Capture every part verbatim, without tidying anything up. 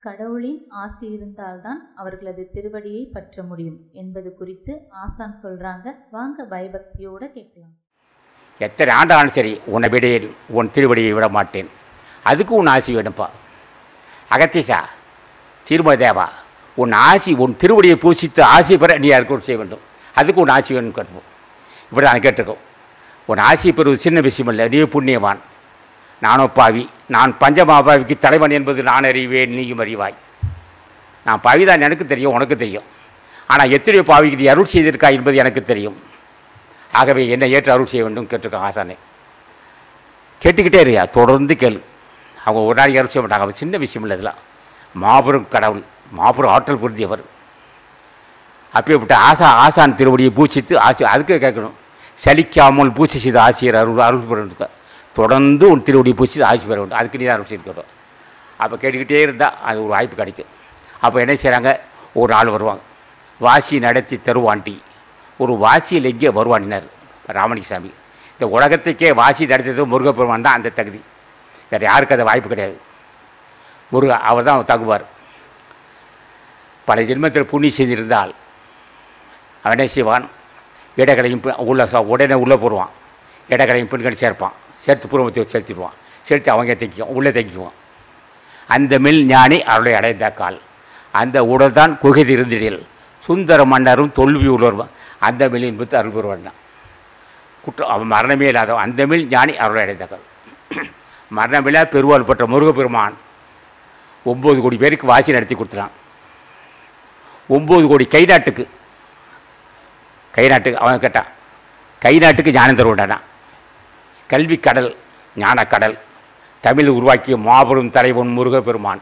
கடவுளின் ஆசி இருந்தால்தான் அவர்களது திருவடியை பற்ற முடியும் என்பது குறித்து ஆசான் சொல்றாங்க. வாங்க பயபக்தியோட கேட்கலாம். எத்தனை ஆண்டாலும் சரி உன்னை விடையில் உன் திருவடியை விட மாட்டேன், அதுக்கு உன் ஆசி வேணும்ப்பா. அகத்தீசா, திருமதேவா, உன் ஆசி உன் திருவடியை பூசித்து ஆசி பெற நீ யாருக்கு செய்ய வேண்டும், அதுக்கு உன் ஆசி வேணும்னு கேட்போம். இப்படி நான் கேட்டிருக்கோம். உன் ஆசி பெறுவது சின்ன விஷயம் இல்லை, நீ புண்ணியவான், நானோ பாவி. நான் பஞ்சமாபாவிக்கு தலைவன் என்பது நான் அறிவேன், நீயும் அறிவாய். நான் பாவிதான், எனக்கு தெரியும், உனக்கு தெரியும். ஆனால் எத்தனையோ பாவிக்கு நீ அருள் செய்திருக்கா என்பது எனக்கு தெரியும். ஆகவே என்னை ஏற்று அருள் செய்ய வேண்டும் கேட்டிருக்கான் ஆசானே. கேட்டுக்கிட்டே இருக்கியா, தொடர்ந்து கேளு. அவங்க ஒரு நாளைக்கு அருள் செய்ய மாட்டாங்க, அவங்க சின்ன விஷயம் இல்லை. இதெல்லாம் மாபெரும் கடவுள், மாபெரும் ஆற்றல் பொருந்தியவர். அப்படிப்பட்ட ஆசா ஆசான் திருவடியை பூசித்து ஆசி, அதுக்கு கேட்கணும். சலிக்காமல் பூசி செய்த ஆசிரியர் அருள் அருள் பெற தொடர்ந்து உன் திருவடியை பூசி ஆசி பெற வேண்டும், அதுக்கு நீ தான் அருள் செய்யணும். அப்போ கேட்டுக்கிட்டே இருந்தால் அது ஒரு வாய்ப்பு கிடைக்கும். அப்போ என்ன செய்கிறாங்க, ஒரு நாள் வருவாங்க. வாசி நடத்தி தருவாண்டி, ஒரு வாசியில் எங்கே வருவானினார் ராமலிங்கசாமி. இந்த உலகத்துக்கே வாசி நடத்தது முருகப்பெருமான் தான் அந்த தகுதி, வேறு யாருக்கு அந்த வாய்ப்பு கிடையாது. முருக அவர் தான் தகுவார். பல ஜென்மத்தில் புண்ணியம் செய்திருந்தால் அவன் என்ன செய்வான், இடக்கடையும் உள்ள உடனே உள்ளே போடுவான், இடக்கடையும் பெண்களை சேர்ப்பான், சேர்த்து பூர்வத்தை செலுத்திடுவான், செலுத்தி அவங்க தைக்கும் உள்ளே தைக்குவான். அந்த மில் ஞானி அவளை அடைந்த கால், அந்த உடல் தான் குகைதி இருந்திடில் சுந்தர மன்னரும் தோல்வி உள்ளவர் அந்த மில்லின் புத்து அருள் பெறுவான். குற்றம் அவன் மரணமே இல்லாதவன், அந்த மில் ஞானி அவளை அடைந்த கால். மரணமில்லா பெருவாள் பெற்ற முருகப்பெருமான் ஒம்பது கோடி பேருக்கு வாசி நடத்தி கொடுத்துறான். ஒம்பது கோடி கை நாட்டுக்கு கை நாட்டுக்கு அவன் கேட்டான், கை நாட்டுக்கு ஞானம் தருவானா. கல்வி கடல், ஞானக்கடல், தமிழ் உருவாக்கிய மாபெரும் தலைவன் முருகப்பெருமான்.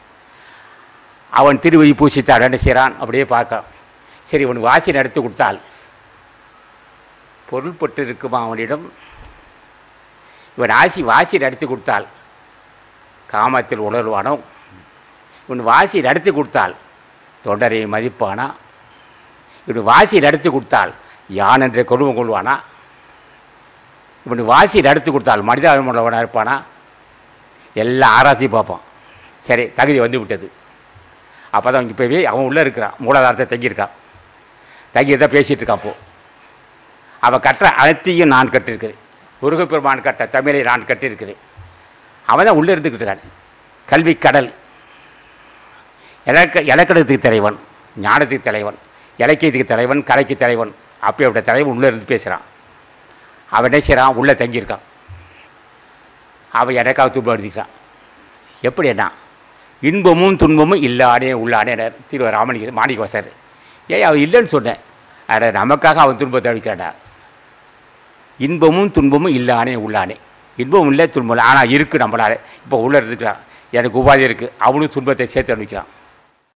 அவன் திருவடி பூசித்தார். என்ன செய்கிறான், அப்படியே பார்க்க. சரி, இவன் வாசி நடத்தி கொடுத்தால் பொருள்பட்டு இருக்குமா அவனிடம். இவன் ஆசி வாசி நடத்தி கொடுத்தால் காமத்தில் உணர்வானோ, இவன் வாசி நடத்தி கொடுத்தால் தொண்டரை மதிப்பானா, இவன் வாசி நடத்தி கொடுத்தால் யான் என்ற கொள்வம் கொள்வானா, இவன் வாசி நடத்தி கொடுத்தால் மனிதாபிமானவனாக இருப்பானா, எல்லாம் ஆராய்ச்சி பார்ப்பான். சரி, தகுதி வந்து விட்டது. அப்போ தான் இங்கே போய் அவன் உள்ளே இருக்கிறான், மூலாதாரத்தை தங்கியிருக்கான், தங்கியிருந்தான் பேசிகிட்டு இருக்கான். அப்போது அவன் கட்டுற அனைத்தையும் நான் கட்டிருக்கிறேன், முருகப்பெருமான் கட்ட தமிழை நான் கட்டியிருக்கிறேன். அவன் தான் உள்ளே இருந்துக்கிட்டு இருக்கான். கல்வி கடல், இலக்க இலக்கணத்துக்கு தலைவன், ஞானத்துக்கு தலைவன், இலக்கியத்துக்கு தலைவன், கலைக்கு தலைவன். அப்படிப்பட்ட தலைவன் உள்ளே இருந்து பேசுகிறான். அவன் என்ன செய்கிறான், உள்ளே தங்கியிருக்கான். அவன் எனக்காக துன்பம் எடுத்துக்கிறான். எப்படி என்ன இன்பமும் துன்பமும் இல்லானே உள்ளானே திரு ராமலிங்க மாணிக்க வாசகர். ஏன் அவன் இல்லைன்னு சொன்னேன், அட நமக்காக அவன் துன்பத்தை அடிக்கிறான்டா. இன்பமும் துன்பமும் இல்லானே உள்ளானே, இன்பமும் இல்லை துன்பம் இல்லை, ஆனால் இருக்குது நம்மளால். இப்போ உள்ளே இருந்துக்கிறான், எனக்கு உபாதி இருக்குது, அவனும் துன்பத்தை சேர்த்து அனுப்பிக்கிறான்.